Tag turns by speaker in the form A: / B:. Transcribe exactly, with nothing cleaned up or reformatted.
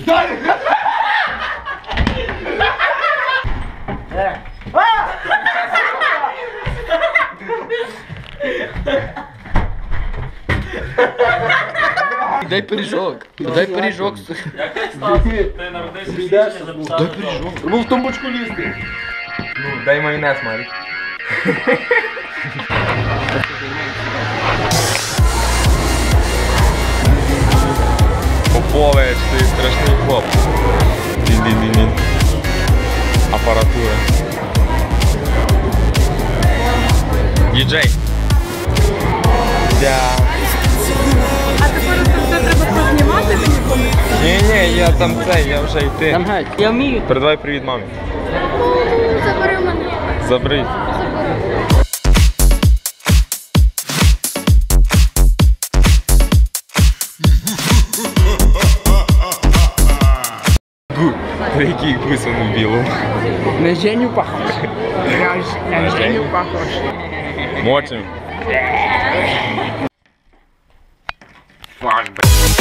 A: Дай пиріжок. Дай пиріжок.
B: Як ти став? Ти народився в січні, записав.
A: Дай пиріжок.
C: Ну в тумбочку лізти.
A: Ну, дай майонез, Марік.
D: Попович, ти страшний хлоп. Ді-ді-ді-ді. Апаратура. Діджей. Да.
E: А тепер це треба познімати мені помити?
D: Ні-ні, я там цей, я вже йти.
A: Там геть. Я вмію.
D: Передавай привіт мамі.
E: Забери мене.
D: Заберіть. Гу. Який гусь он в білому.
A: На Женю похож. На Женю похож.
D: Мочим.
A: Фак, блядь.